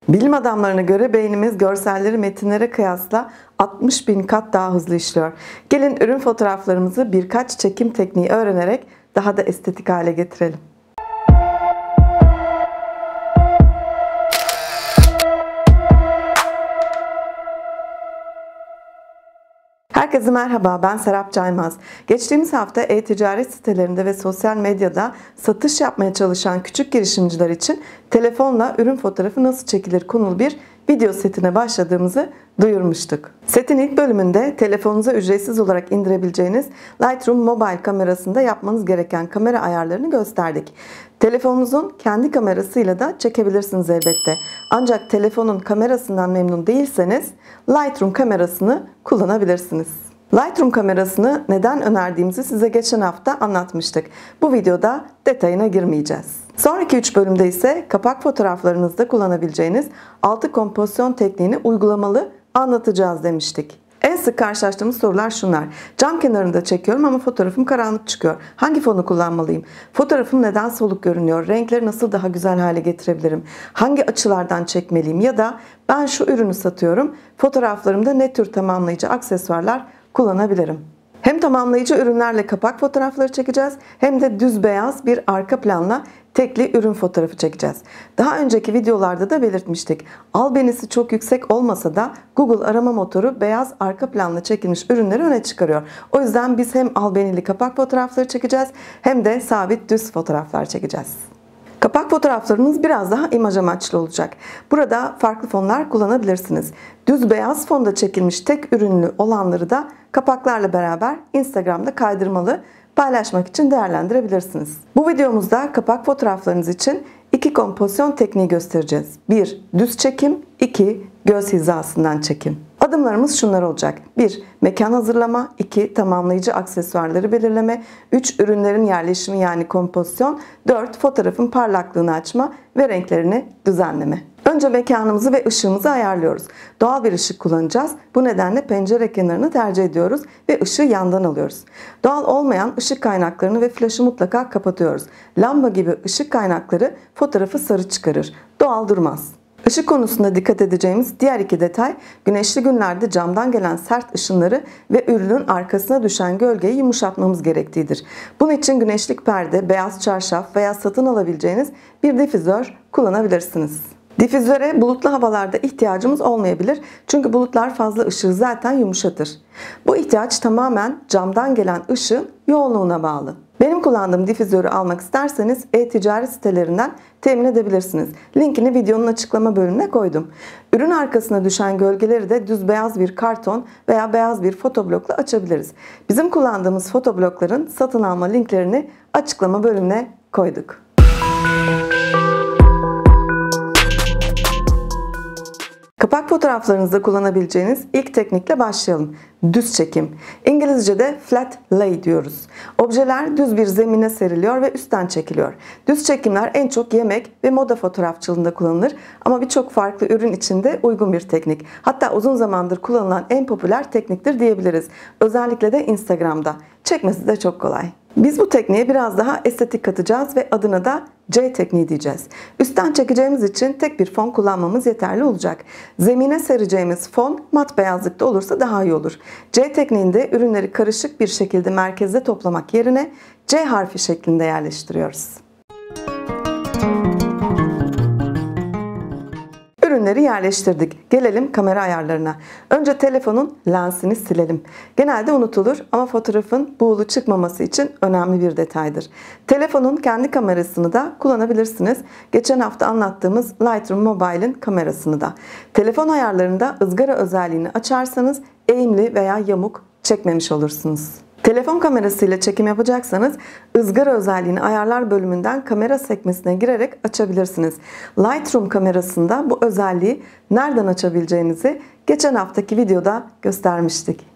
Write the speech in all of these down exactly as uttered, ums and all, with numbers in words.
Bilim adamlarına göre beynimiz görselleri metinlere kıyasla altmış bin kat daha hızlı işliyor. Gelin ürün fotoğraflarımızı birkaç çekim tekniği öğrenerek daha da estetik hale getirelim. Herkese merhaba, ben Serap Caymaz. Geçtiğimiz hafta e-ticaret sitelerinde ve sosyal medyada satış yapmaya çalışan küçük girişimciler için telefonla ürün fotoğrafı nasıl çekilir konulu bir video setine başladığımızı duyurmuştuk. Setin ilk bölümünde telefonunuza ücretsiz olarak indirebileceğiniz Lightroom Mobile kamerasında yapmanız gereken kamera ayarlarını gösterdik. Telefonunuzun kendi kamerasıyla da çekebilirsiniz elbette. Ancak telefonun kamerasından memnun değilseniz Lightroom kamerasını kullanabilirsiniz. Lightroom kamerasını neden önerdiğimizi size geçen hafta anlatmıştık. Bu videoda detayına girmeyeceğiz. Sonraki üç bölümde ise kapak fotoğraflarınızda kullanabileceğiniz altı kompozisyon tekniğini uygulamalı anlatacağız demiştik. En sık karşılaştığımız sorular şunlar. Cam kenarında çekiyorum ama fotoğrafım karanlık çıkıyor. Hangi fonu kullanmalıyım? Fotoğrafım neden soluk görünüyor? Renkleri nasıl daha güzel hale getirebilirim? Hangi açılardan çekmeliyim? Ya da ben şu ürünü satıyorum. Fotoğraflarımda ne tür tamamlayıcı aksesuarlar kullanabilirim? Hem tamamlayıcı ürünlerle kapak fotoğrafları çekeceğiz hem de düz beyaz bir arka planla tekli ürün fotoğrafı çekeceğiz. Daha önceki videolarda da belirtmiştik. Albenisi çok yüksek olmasa da Google arama motoru beyaz arka planla çekilmiş ürünleri öne çıkarıyor. O yüzden biz hem albenili kapak fotoğrafları çekeceğiz hem de sabit düz fotoğraflar çekeceğiz. Kapak fotoğraflarımız biraz daha imaj amaçlı olacak. Burada farklı fonlar kullanabilirsiniz. Düz beyaz fonda çekilmiş tek ürünlü olanları da kapaklarla beraber Instagram'da kaydırmalı paylaşmak için değerlendirebilirsiniz. Bu videomuzda kapak fotoğraflarınız için iki kompozisyon tekniği göstereceğiz. bir Düz çekim, iki Göz hizasından çekim. Adımlarımız şunlar olacak. bir Mekan hazırlama, iki Tamamlayıcı aksesuarları belirleme, üç Ürünlerin yerleşimi yani kompozisyon, dört Fotoğrafın parlaklığını açma ve renklerini düzenleme. Önce mekanımızı ve ışığımızı ayarlıyoruz. Doğal bir ışık kullanacağız. Bu nedenle pencere kenarını tercih ediyoruz ve ışığı yandan alıyoruz. Doğal olmayan ışık kaynaklarını ve flaşı mutlaka kapatıyoruz. Lamba gibi ışık kaynakları fotoğrafı sarı çıkarır. Doğal durmaz. Işık konusunda dikkat edeceğimiz diğer iki detay, güneşli günlerde camdan gelen sert ışınları ve ürünün arkasına düşen gölgeyi yumuşatmamız gerektiğidir. Bunun için güneşlik perde, beyaz çarşaf veya satın alabileceğiniz bir difüzör kullanabilirsiniz. Difüzöre bulutlu havalarda ihtiyacımız olmayabilir çünkü bulutlar fazla ışığı zaten yumuşatır. Bu ihtiyaç tamamen camdan gelen ışığın yoğunluğuna bağlı. Benim kullandığım difüzörü almak isterseniz e-ticaret sitelerinden temin edebilirsiniz. Linkini videonun açıklama bölümüne koydum. Ürün arkasına düşen gölgeleri de düz beyaz bir karton veya beyaz bir fotoblokla açabiliriz. Bizim kullandığımız fotoblokların satın alma linklerini açıklama bölümüne koyduk. Kapak fotoğraflarınızda kullanabileceğiniz ilk teknikle başlayalım. Düz çekim. İngilizce'de flat lay diyoruz. Objeler düz bir zemine seriliyor ve üstten çekiliyor. Düz çekimler en çok yemek ve moda fotoğrafçılığında kullanılır ama birçok farklı ürün için de uygun bir teknik. Hatta uzun zamandır kullanılan en popüler tekniktir diyebiliriz. Özellikle de Instagram'da. Çekmesi de çok kolay. Biz bu tekniğe biraz daha estetik katacağız ve adına da C tekniği diyeceğiz. Üstten çekeceğimiz için tek bir fon kullanmamız yeterli olacak. Zemine sereceğimiz fon mat beyazlıkta olursa daha iyi olur. C tekniğinde ürünleri karışık bir şekilde merkezde toplamak yerine C harfi şeklinde yerleştiriyoruz. Ürünleri yerleştirdik. Gelelim kamera ayarlarına. Önce telefonun lensini silelim. Genelde unutulur ama fotoğrafın buğulu çıkmaması için önemli bir detaydır. Telefonun kendi kamerasını da kullanabilirsiniz. Geçen hafta anlattığımız Lightroom Mobile'in kamerasını da. Telefon ayarlarında ızgara özelliğini açarsanız eğimli veya yamuk çekmemiş olursunuz. Telefon kamerasıyla çekim yapacaksanız ızgara özelliğini ayarlar bölümünden kamera sekmesine girerek açabilirsiniz. Lightroom kamerasında bu özelliği nereden açabileceğinizi geçen haftaki videoda göstermiştik.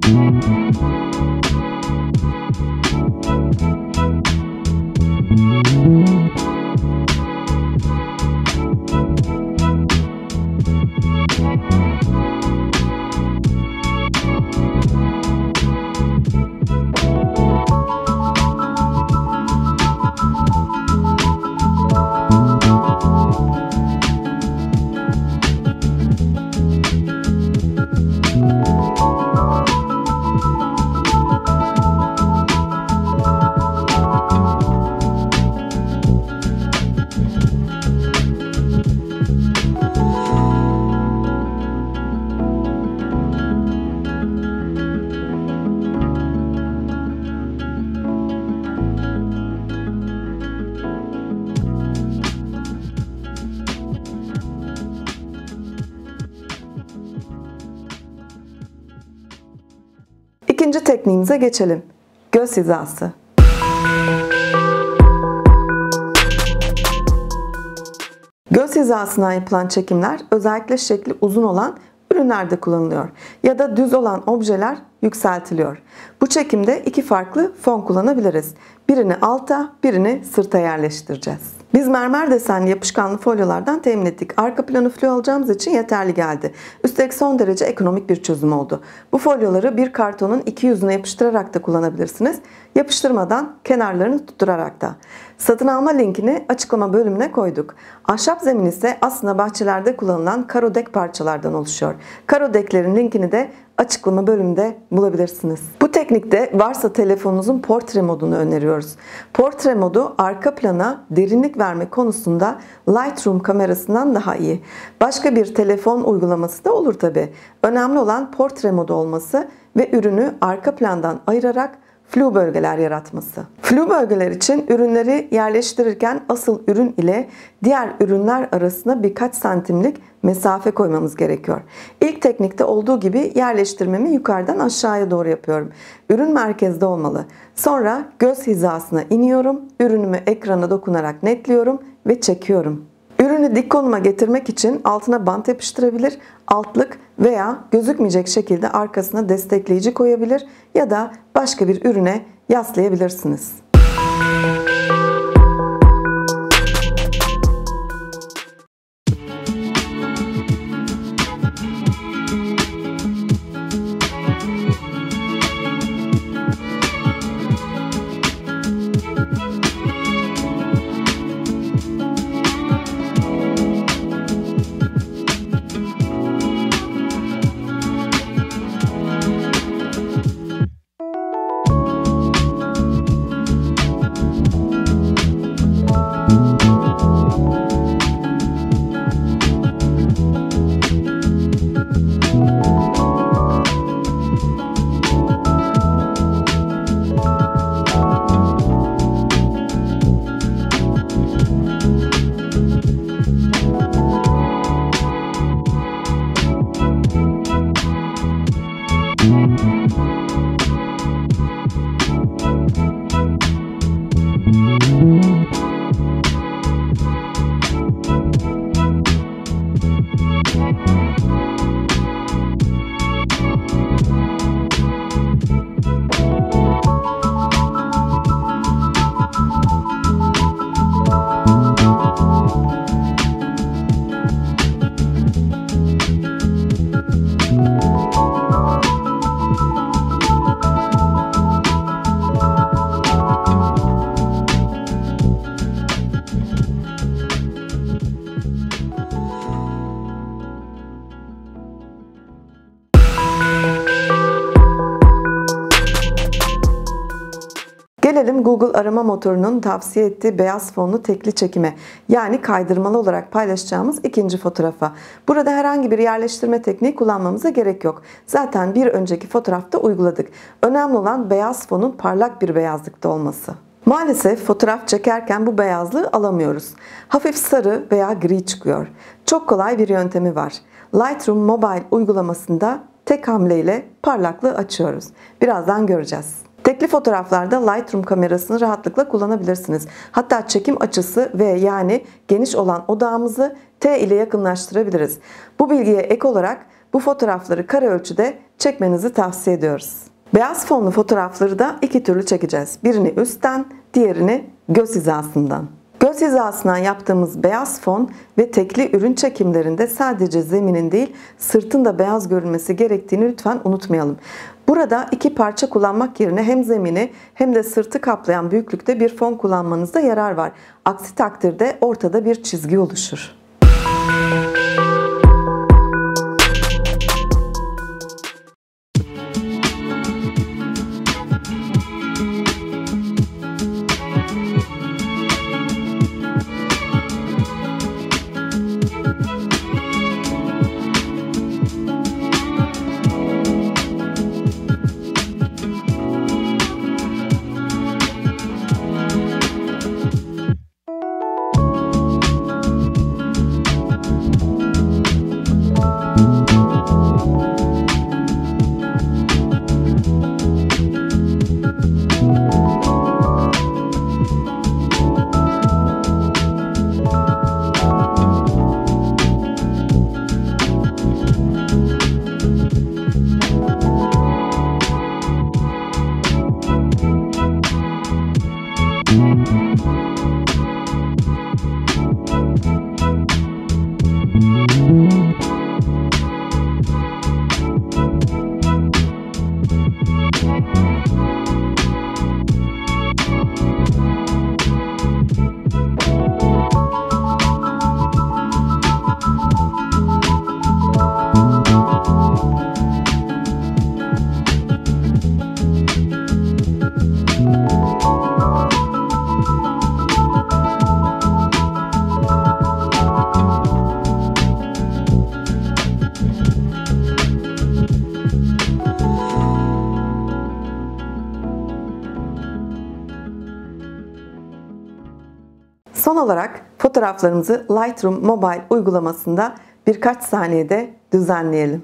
İkinci tekniğimize geçelim. Göz hizası. Göz hizasına yapılan çekimler özellikle şekli uzun olan ürünlerde kullanılıyor ya da düz olan objeler yükseltiliyor. Bu çekimde iki farklı fon kullanabiliriz. Birini alta, birini sırta yerleştireceğiz. Biz mermer desenli yapışkanlı folyolardan temin ettik. Arka planı flu alacağımız için yeterli geldi. Üstelik son derece ekonomik bir çözüm oldu. Bu folyoları bir kartonun iki yüzüne yapıştırarak da kullanabilirsiniz. Yapıştırmadan kenarlarını tutturarak da. Satın alma linkini açıklama bölümüne koyduk. Ahşap zemin ise aslında bahçelerde kullanılan karo dek parçalardan oluşuyor. Karo deklerin linkini de açıklama bölümünde bulabilirsiniz. Bu teknikte varsa telefonunuzun portre modunu öneriyoruz. Portre modu arka plana derinlik verme konusunda Lightroom kamerasından daha iyi. Başka bir telefon uygulaması da olur tabi. Önemli olan portre modu olması ve ürünü arka plandan ayırarak flu bölgeler yaratması. Flu bölgeler için ürünleri yerleştirirken asıl ürün ile diğer ürünler arasında birkaç santimlik mesafe koymamız gerekiyor. İlk teknikte olduğu gibi yerleştirmemi yukarıdan aşağıya doğru yapıyorum. Ürün merkezde olmalı. Sonra göz hizasına iniyorum. Ürünümü ekrana dokunarak netliyorum ve çekiyorum. Ürünü dik konuma getirmek için altına bant yapıştırabilir, altlık veya gözükmeyecek şekilde arkasına destekleyici koyabilir ya da başka bir ürüne yaslayabilirsiniz. Gelelim Google arama motorunun tavsiye ettiği beyaz fonlu tekli çekime, yani kaydırmalı olarak paylaşacağımız ikinci fotoğrafa. Burada herhangi bir yerleştirme tekniği kullanmamıza gerek yok. Zaten bir önceki fotoğrafta uyguladık. Önemli olan beyaz fonun parlak bir beyazlıkta olması. Maalesef fotoğraf çekerken bu beyazlığı alamıyoruz. Hafif sarı veya gri çıkıyor. Çok kolay bir yöntemi var. Lightroom Mobile uygulamasında tek hamleyle parlaklığı açıyoruz. Birazdan göreceğiz. Tekli fotoğraflarda Lightroom kamerasını rahatlıkla kullanabilirsiniz. Hatta çekim açısı ve yani geniş olan odağımızı T ile yakınlaştırabiliriz. Bu bilgiye ek olarak bu fotoğrafları kare ölçüde çekmenizi tavsiye ediyoruz. Beyaz fonlu fotoğrafları da iki türlü çekeceğiz. Birini üstten, diğerini göz hizasından. Göz hizasından yaptığımız beyaz fon ve tekli ürün çekimlerinde sadece zeminin değil, sırtın da beyaz görünmesi gerektiğini lütfen unutmayalım. Burada iki parça kullanmak yerine hem zemini hem de sırtı kaplayan büyüklükte bir fon kullanmanızda yarar var. Aksi takdirde ortada bir çizgi oluşur. Son olarak fotoğraflarımızı Lightroom Mobile uygulamasında birkaç saniyede düzenleyelim.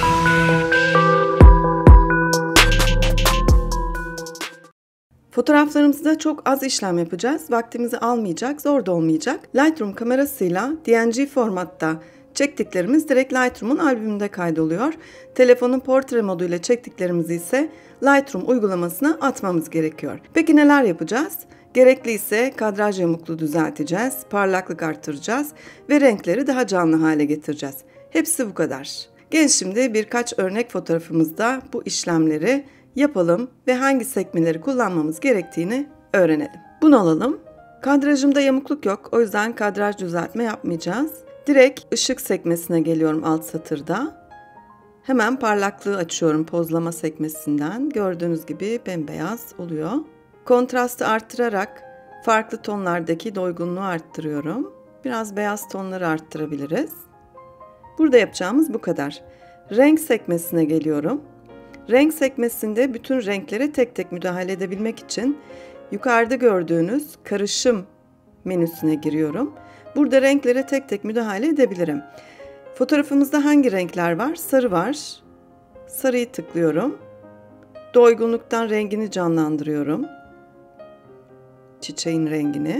Fotoğraflarımızda çok az işlem yapacağız. Vaktimizi almayacak, zor da olmayacak. Lightroom kamerasıyla D N G formatta çektiklerimiz direkt Lightroom'un albümünde kaydoluyor. Telefonun portre moduyla çektiklerimizi ise Lightroom uygulamasına atmamız gerekiyor. Peki neler yapacağız? Gerekli ise kadraj yamukluğu düzelteceğiz, parlaklık arttıracağız ve renkleri daha canlı hale getireceğiz. Hepsi bu kadar. Gelin şimdi birkaç örnek fotoğrafımızda bu işlemleri yapalım ve hangi sekmeleri kullanmamız gerektiğini öğrenelim. Bunu alalım. Kadrajımda yamukluk yok, o yüzden kadraj düzeltme yapmayacağız. Direkt ışık sekmesine geliyorum alt satırda. Hemen parlaklığı açıyorum pozlama sekmesinden. Gördüğünüz gibi bembeyaz oluyor. Kontrastı arttırarak farklı tonlardaki doygunluğu arttırıyorum. Biraz beyaz tonları arttırabiliriz. Burada yapacağımız bu kadar. Renk sekmesine geliyorum. Renk sekmesinde bütün renklere tek tek müdahale edebilmek için yukarıda gördüğünüz karışım menüsüne giriyorum. Burada renklere tek tek müdahale edebilirim. Fotoğrafımızda hangi renkler var? Sarı var. Sarıyı tıklıyorum. Doygunluktan rengini canlandırıyorum. Çiçeğin rengini.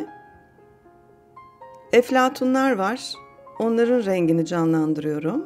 Eflatunlar var. Onların rengini canlandırıyorum.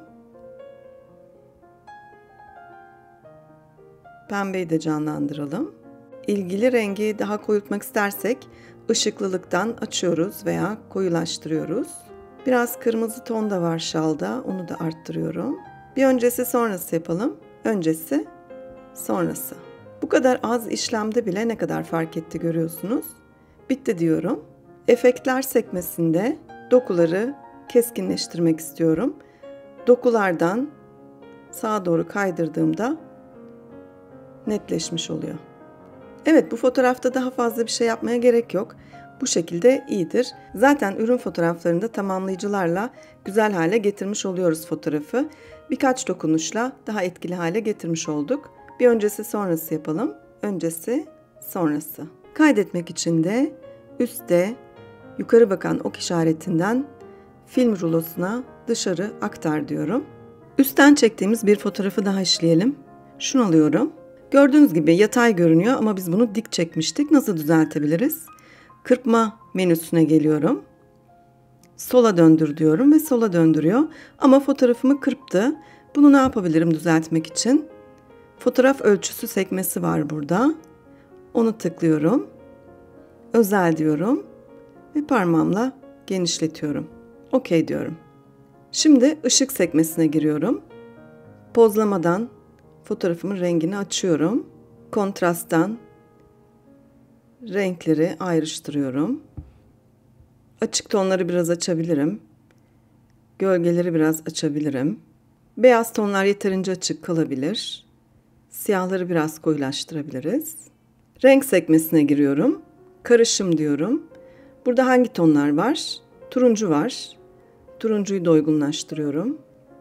Pembeyi de canlandıralım. İlgili rengi daha koyultmak istersek ışıklılıktan açıyoruz veya koyulaştırıyoruz. Biraz kırmızı ton da var şalda, onu da arttırıyorum. Bir öncesi sonrası yapalım. Öncesi, sonrası. Bu kadar az işlemde bile ne kadar fark etti görüyorsunuz. Bitti diyorum. Efektler sekmesinde dokuları keskinleştirmek istiyorum. Dokulardan sağa doğru kaydırdığımda netleşmiş oluyor. Evet, bu fotoğrafta daha fazla bir şey yapmaya gerek yok. Bu şekilde iyidir. Zaten ürün fotoğraflarında tamamlayıcılarla güzel hale getirmiş oluyoruz fotoğrafı. Birkaç dokunuşla daha etkili hale getirmiş olduk. Bir öncesi sonrası yapalım. Öncesi, sonrası. Kaydetmek için de üstte yukarı bakan ok işaretinden film rulosuna dışarı aktar diyorum. Üstten çektiğimiz bir fotoğrafı daha işleyelim. Şunu alıyorum. Gördüğünüz gibi yatay görünüyor ama biz bunu dik çekmiştik. Nasıl düzeltebiliriz? Kırpma menüsüne geliyorum. Sola döndür diyorum ve sola döndürüyor. Ama fotoğrafımı kırptı. Bunu ne yapabilirim düzeltmek için? Fotoğraf ölçüsü sekmesi var burada. Onu tıklıyorum. Özel diyorum ve parmağımla genişletiyorum. OK diyorum. Şimdi ışık sekmesine giriyorum. Pozlamadan fotoğrafımın rengini açıyorum. Kontrasttan renkleri ayrıştırıyorum. Açık tonları biraz açabilirim. Gölgeleri biraz açabilirim. Beyaz tonlar yeterince açık kalabilir. Siyahları biraz koyulaştırabiliriz. Renk sekmesine giriyorum. Karışım diyorum. Burada hangi tonlar var? Turuncu var. Turuncuyu da uygunlaştırıyorum.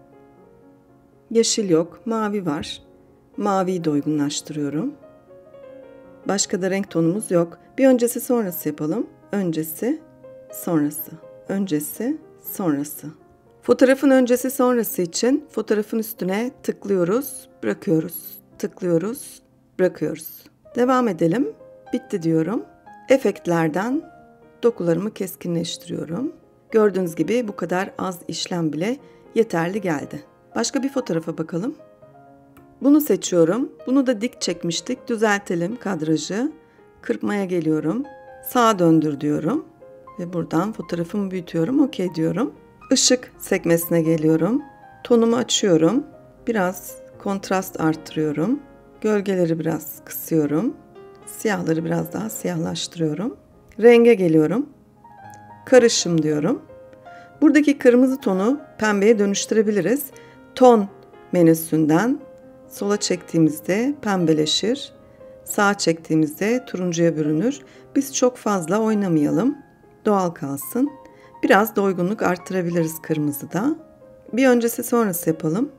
Yeşil yok, mavi var. Maviyi de uygunlaştırıyorum. Başka da renk tonumuz yok. Bir öncesi sonrası yapalım. Öncesi, sonrası. Öncesi, sonrası. Fotoğrafın öncesi sonrası için fotoğrafın üstüne tıklıyoruz, bırakıyoruz. Tıklıyoruz, bırakıyoruz. Devam edelim. Bitti diyorum. Efektlerden dokularımı keskinleştiriyorum. Gördüğünüz gibi bu kadar az işlem bile yeterli geldi. Başka bir fotoğrafa bakalım. Bunu seçiyorum. Bunu da dik çekmiştik. Düzeltelim kadrajı. Kırpmaya geliyorum. Sağa döndür diyorum. Ve buradan fotoğrafımı büyütüyorum. OK diyorum. Işık sekmesine geliyorum. Tonumu açıyorum. Biraz kontrast arttırıyorum. Gölgeleri biraz kısıyorum. Siyahları biraz daha siyahlaştırıyorum. Renge geliyorum. Karışım diyorum. Buradaki kırmızı tonu pembeye dönüştürebiliriz. Ton menüsünden sola çektiğimizde pembeleşir. Sağa çektiğimizde turuncuya bürünür. Biz çok fazla oynamayalım. Doğal kalsın. Biraz doygunluk arttırabiliriz kırmızıda. Bir öncesi sonrası yapalım.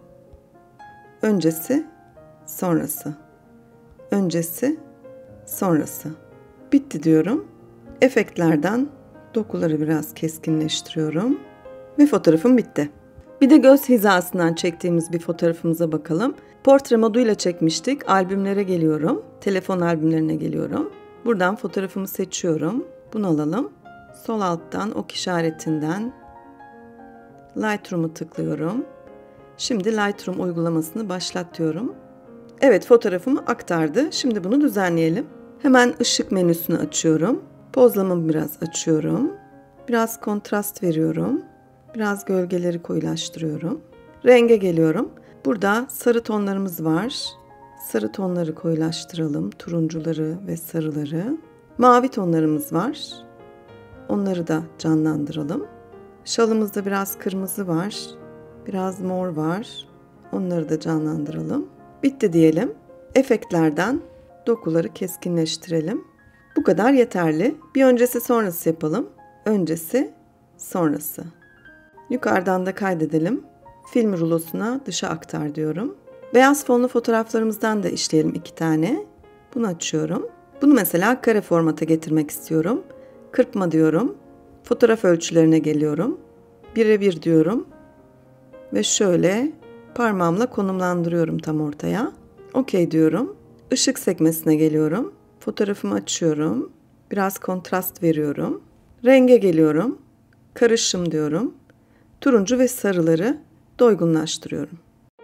Öncesi, sonrası. Öncesi, sonrası. Bitti diyorum. Efektlerden dokuları biraz keskinleştiriyorum. Ve fotoğrafım bitti. Bir de göz hizasından çektiğimiz bir fotoğrafımıza bakalım. Portre moduyla çekmiştik. Albümlere geliyorum. Telefon albümlerine geliyorum. Buradan fotoğrafımı seçiyorum. Bunu alalım. Sol alttan ok işaretinden Lightroom'u tıklıyorum. Şimdi Lightroom uygulamasını başlatıyorum. Evet, fotoğrafımı aktardı. Şimdi bunu düzenleyelim. Hemen ışık menüsünü açıyorum. Pozlamamı biraz açıyorum. Biraz kontrast veriyorum. Biraz gölgeleri koyulaştırıyorum. Renge geliyorum. Burada sarı tonlarımız var. Sarı tonları koyulaştıralım. Turuncuları ve sarıları. Mavi tonlarımız var. Onları da canlandıralım. Şalımızda biraz kırmızı var. Biraz mor var. Onları da canlandıralım. Bitti diyelim. Efektlerden dokuları keskinleştirelim. Bu kadar yeterli. Bir öncesi sonrası yapalım. Öncesi, sonrası. Yukarıdan da kaydedelim. Film rulosuna dışa aktar diyorum. Beyaz fonlu fotoğraflarımızdan da işleyelim iki tane. Bunu açıyorum. Bunu mesela kare formata getirmek istiyorum. Kırpma diyorum. Fotoğraf ölçülerine geliyorum. bire bir diyorum. Ve şöyle parmağımla konumlandırıyorum tam ortaya. OK diyorum. Işık sekmesine geliyorum. Fotoğrafımı açıyorum. Biraz kontrast veriyorum. Renge geliyorum. Karışım diyorum. Turuncu ve sarıları doygunlaştırıyorum.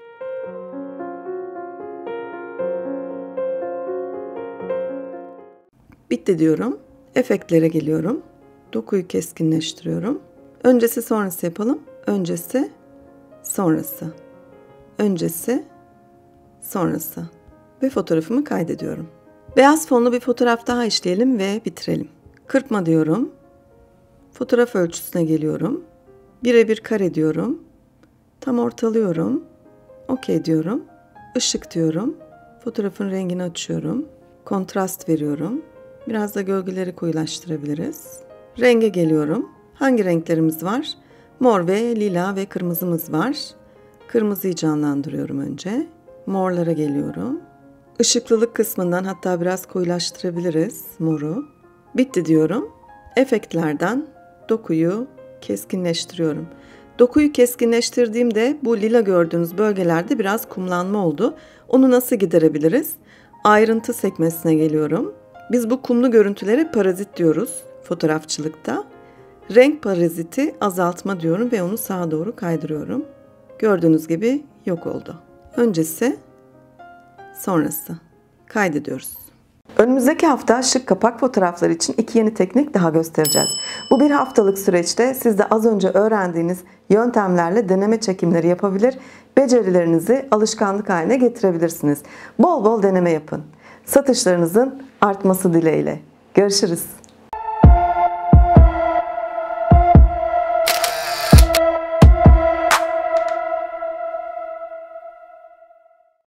Bitti diyorum. Efektlere geliyorum. Dokuyu keskinleştiriyorum. Öncesi sonrası yapalım. Öncesi, sonrası. Öncesi, sonrası. Ve fotoğrafımı kaydediyorum. Beyaz fonlu bir fotoğraf daha işleyelim ve bitirelim. Kırpma diyorum. Fotoğraf ölçüsüne geliyorum. bire bir kare diyorum. Tam ortalıyorum. OK diyorum. Işık diyorum. Fotoğrafın rengini açıyorum. Kontrast veriyorum. Biraz da gölgeleri koyulaştırabiliriz. Renge geliyorum. Hangi renklerimiz var? Mor ve lila ve kırmızımız var. Kırmızıyı canlandırıyorum önce. Morlara geliyorum. Işıklılık kısmından hatta biraz koyulaştırabiliriz moru. Bitti diyorum. Efektlerden dokuyu keskinleştiriyorum. Dokuyu keskinleştirdiğimde bu lila gördüğünüz bölgelerde biraz kumlanma oldu. Onu nasıl giderebiliriz? Ayrıntı sekmesine geliyorum. Biz bu kumlu görüntülere parazit diyoruz fotoğrafçılıkta. Renk paraziti azaltma diyorum ve onu sağa doğru kaydırıyorum. Gördüğünüz gibi yok oldu. Öncesi, sonrası. Kaydediyoruz. Önümüzdeki hafta şık kapak fotoğrafları için iki yeni teknik daha göstereceğiz. Bu bir haftalık süreçte siz de az önce öğrendiğiniz yöntemlerle deneme çekimleri yapabilir, becerilerinizi alışkanlık haline getirebilirsiniz. Bol bol deneme yapın. Satışlarınızın artması dileğiyle. Görüşürüz.